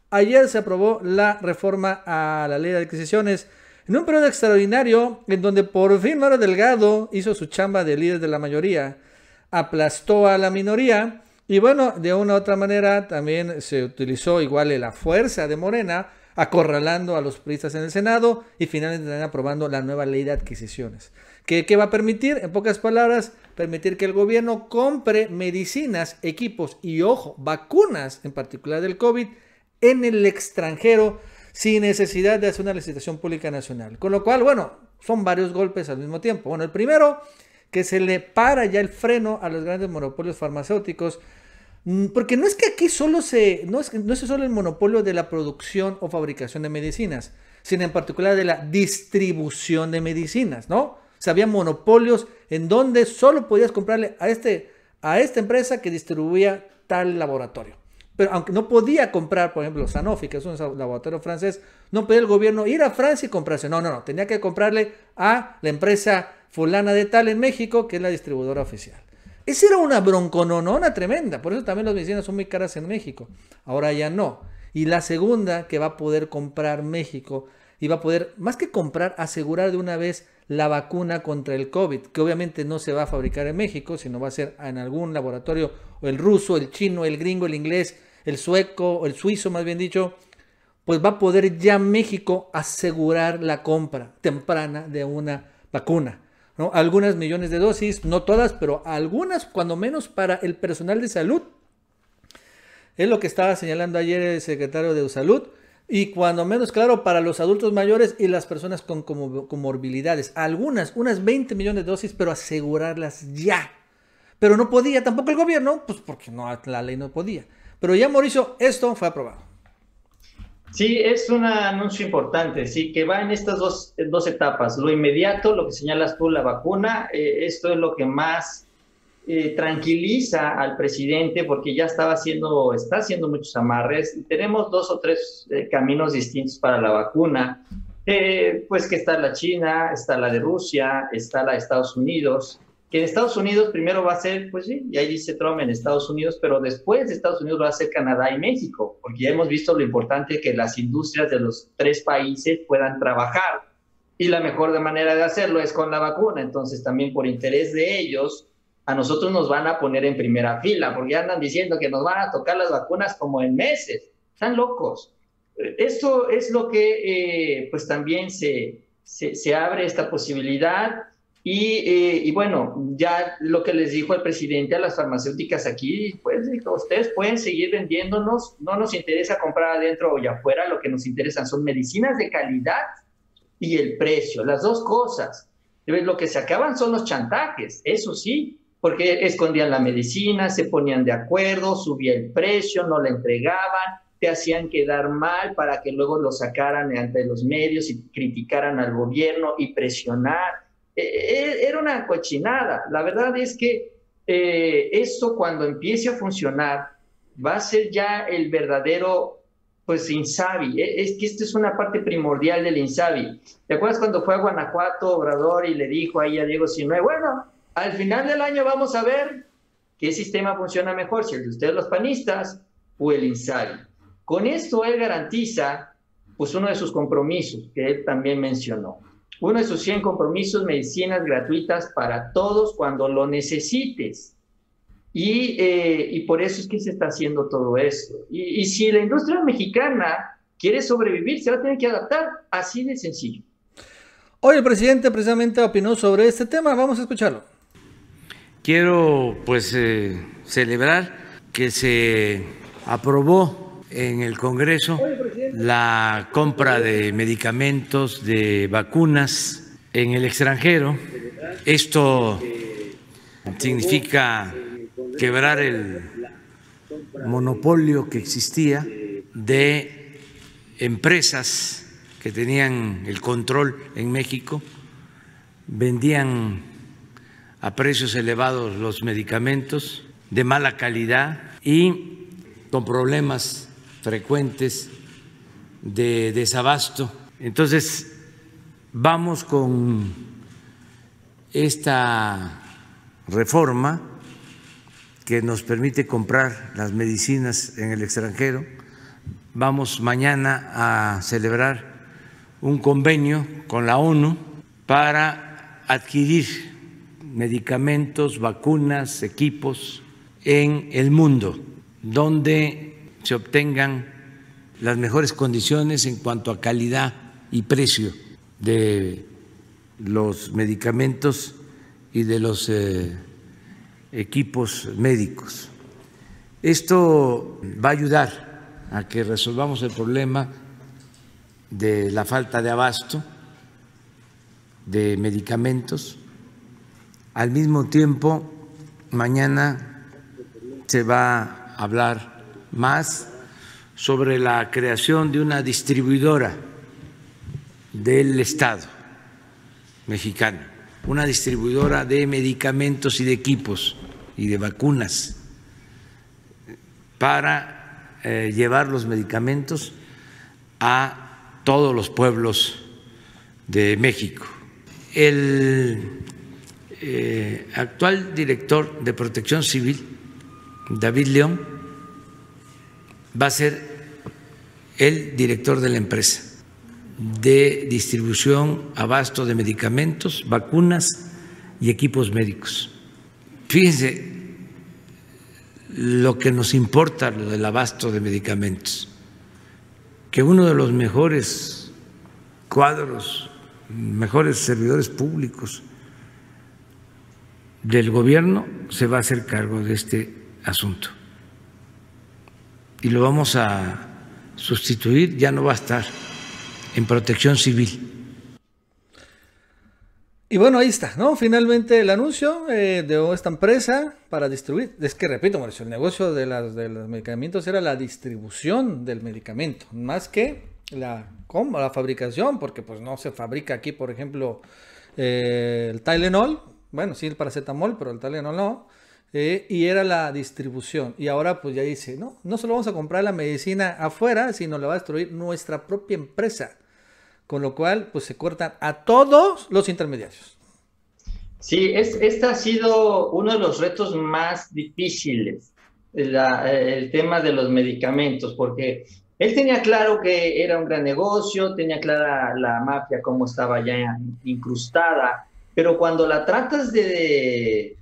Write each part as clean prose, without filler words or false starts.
Ayer se aprobó la reforma a la ley de adquisiciones en un periodo extraordinario en donde por fin Mario Delgado hizo su chamba de líder de la mayoría, aplastó a la minoría y bueno, de una u otra manera también se utilizó igual la fuerza de Morena acorralando a los priistas en el Senado y finalmente están aprobando la nueva ley de adquisiciones. ¿Qué va a permitir? En pocas palabras, permitir que el gobierno compre medicinas, equipos y, ojo, vacunas, en particular del COVID, en el extranjero sin necesidad de hacer una licitación pública nacional. Con lo cual, bueno, son varios golpes al mismo tiempo. Bueno, el primero, que se le para ya el freno a los grandes monopolios farmacéuticos, porque no es que aquí no es solo el monopolio de la producción o fabricación de medicinas, sino en particular de la distribución de medicinas, ¿no? O sea, había monopolios en donde solo podías comprarle a esta empresa que distribuía tal laboratorio. Pero aunque no podía comprar, por ejemplo, Sanofi, que es un laboratorio francés, no podía el gobierno ir a Francia y comprarse. No. Tenía que comprarle a la empresa fulana de tal en México, que es la distribuidora oficial. Esa era una broncononona tremenda. Por eso también las medicinas son muy caras en México. Ahora ya no. Y la segunda, que va a poder comprar México y va a poder, más que comprar, asegurar de una vez la vacuna contra el COVID, que obviamente no se va a fabricar en México, sino va a ser en algún laboratorio, o el ruso, el chino, el gringo, el inglés, el sueco, el suizo más bien dicho, pues va a poder ya México asegurar la compra temprana de una vacuna, ¿no? Algunas millones de dosis, no todas, pero algunas, cuando menos para el personal de salud. Es lo que estaba señalando ayer el secretario de Salud. Y cuando menos, claro, para los adultos mayores y las personas con comorbilidades. Unas 20 millones de dosis, pero asegurarlas ya. Pero no podía tampoco el gobierno, pues porque no, la ley no podía. Pero ya, Mauricio, esto fue aprobado. Sí, es un anuncio importante, sí, que va en estas dos etapas. Lo inmediato, lo que señalas tú, la vacuna, esto es lo que más tranquiliza al presidente porque ya está haciendo muchos amarres. Tenemos dos o tres caminos distintos para la vacuna, pues que está la China, está la de Rusia, está la de Estados Unidos, que en Estados Unidos primero va a ser, pues sí, y ahí dice Trump en Estados Unidos, pero después de Estados Unidos va a ser Canadá y México, porque ya hemos visto lo importante que las industrias de los tres países puedan trabajar. Y la mejor manera de hacerlo es con la vacuna. Entonces, también por interés de ellos, a nosotros nos van a poner en primera fila, porque ya andan diciendo que nos van a tocar las vacunas como en meses. Están locos. Esto es lo que pues también se abre esta posibilidad y bueno, ya lo que les dijo el presidente a las farmacéuticas aquí, pues dijo, ustedes pueden seguir vendiéndonos, no nos interesa comprar adentro o afuera, lo que nos interesan son medicinas de calidad y el precio, las dos cosas. Lo que se acaban son los chantajes, eso sí, porque escondían la medicina, se ponían de acuerdo, subía el precio, no la entregaban, te hacían quedar mal para que luego lo sacaran ante los medios y criticaran al gobierno y presionar. Era una cochinada. La verdad es que esto cuando empiece a funcionar va a ser ya el verdadero pues Insabi. Es que esto es una parte primordial del Insabi. ¿Te acuerdas cuando fue a Guanajuato Obrador y le dijo ahí a Diego Sinue, bueno, al final del año vamos a ver qué sistema funciona mejor, si el de ustedes los panistas o el Insabi? Con esto él garantiza pues uno de sus compromisos que él también mencionó. Uno de sus 100 compromisos, medicinas gratuitas para todos cuando lo necesites. Y por eso es que se está haciendo todo esto. Y si la industria mexicana quiere sobrevivir, se va a tener que adaptar, así de sencillo. Hoy el presidente precisamente opinó sobre este tema, vamos a escucharlo. Quiero pues celebrar que se aprobó en el Congreso la compra de medicamentos, de vacunas en el extranjero. Esto significa quebrar el monopolio que existía de empresas que tenían el control en México, vendían a precios elevados los medicamentos de mala calidad y con problemas frecuentes de desabasto. Entonces, vamos con esta reforma que nos permite comprar las medicinas en el extranjero vamos mañana a celebrar un convenio con la ONU para adquirir medicamentos, vacunas, equipos en el mundo, donde se obtengan las mejores condiciones en cuanto a calidad y precio de los medicamentos y de los equipos médicos. Esto va a ayudar a que resolvamos el problema de la falta de abasto de medicamentos. Al mismo tiempo, mañana se va a hablar más sobre la creación de una distribuidora del Estado mexicano, una distribuidora de medicamentos y de equipos y de vacunas para llevar los medicamentos a todos los pueblos de México. El actual director de Protección Civil, David León, va a ser el director de la empresa de distribución, abasto de medicamentos, vacunas y equipos médicos. Fíjense lo que nos importa, lo del abasto de medicamentos, que uno de los mejores cuadros, mejores servidores públicos del gobierno se va a hacer cargo de este asunto. Y lo vamos a sustituir, ya no va a estar en Protección Civil. Y bueno, ahí está, ¿no? Finalmente el anuncio de esta empresa para distribuir. Es que, repito, Mauricio, el negocio de los medicamentos era la distribución del medicamento, más que la fabricación, porque pues no se fabrica aquí, por ejemplo, el Tylenol. Bueno, sí, el paracetamol, pero el Tylenol no. Y era la distribución. Y ahora pues ya dice, no solo vamos a comprar la medicina afuera, sino la va a destruir nuestra propia empresa. Con lo cual pues se cortan a todos los intermediarios. Sí, este ha sido uno de los retos más difíciles, el tema de los medicamentos, porque él tenía claro que era un gran negocio, tenía clara la mafia cómo estaba ya incrustada, pero cuando la tratas de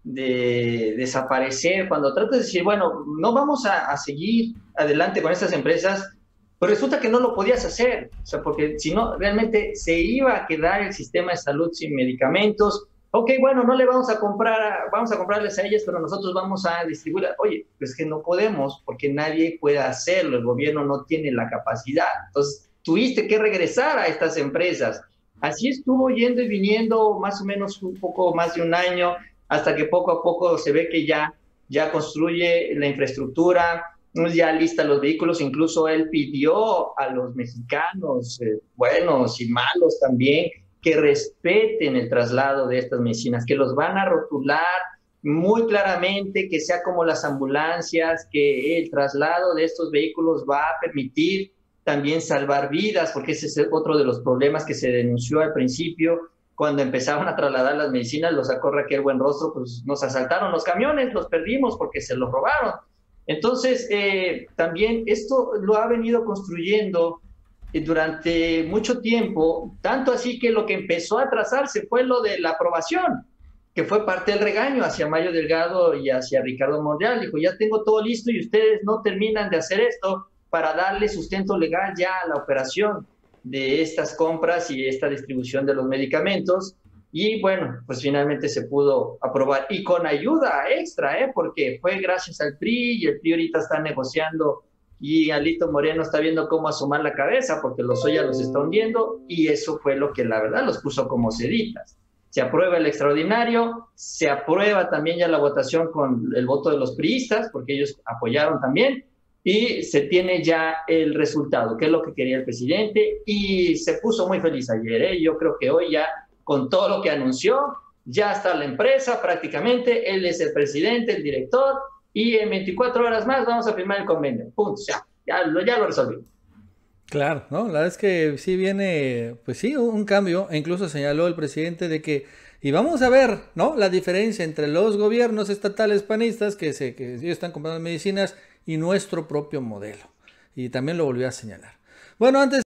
desaparecer, cuando tratas de decir, bueno, no vamos a seguir adelante con estas empresas, pues resulta que no lo podías hacer, o sea, porque si no, realmente se iba a quedar el sistema de salud sin medicamentos. Ok, bueno, no le vamos a comprarles a ellas, pero nosotros vamos a distribuirla. Oye, pues que no podemos, porque nadie puede hacerlo, el gobierno no tiene la capacidad. Entonces, tuviste que regresar a estas empresas. Así estuvo yendo y viniendo más o menos un poco más de un año, hasta que poco a poco se ve que ya construye la infraestructura, ya lista los vehículos. Incluso él pidió a los mexicanos, buenos y malos también, que respeten el traslado de estas medicinas, que los van a rotular muy claramente, que sea como las ambulancias, que el traslado de estos vehículos va a permitir también salvar vidas, porque ese es otro de los problemas que se denunció al principio, cuando empezaban a trasladar las medicinas, lo sacó Raquel Buenrostro, pues nos asaltaron los camiones, los perdimos porque se los robaron. Entonces, también esto lo ha venido construyendo durante mucho tiempo, tanto así que lo que empezó a atrasarse fue lo de la aprobación, que fue parte del regaño hacia Mario Delgado y hacia Ricardo Monreal. Dijo, ya tengo todo listo y ustedes no terminan de hacer esto para darle sustento legal ya a la operación de estas compras y esta distribución de los medicamentos. Y bueno, pues finalmente se pudo aprobar, y con ayuda extra, porque fue gracias al PRI, y el PRI ahorita está negociando, y Alito Moreno está viendo cómo asomar la cabeza, porque Lozoya los está hundiendo, y eso fue lo que la verdad los puso como ceditas. Se aprueba el extraordinario, se aprueba también ya la votación con el voto de los priistas, porque ellos apoyaron también, y se tiene ya el resultado, que es lo que quería el presidente, y se puso muy feliz ayer. Yo creo que hoy ya, con todo lo que anunció, ya está la empresa prácticamente, él es el presidente, el director, y en 24 horas más vamos a firmar el convenio. Punto, ya lo resolvimos. Claro, ¿no? La verdad es que sí viene, pues sí, un cambio, e incluso señaló el presidente de que, y vamos a ver, ¿no? La diferencia entre los gobiernos estatales panistas, que ellos están comprando medicinas, y nuestro propio modelo. y también lo volvió a señalar. Bueno, antes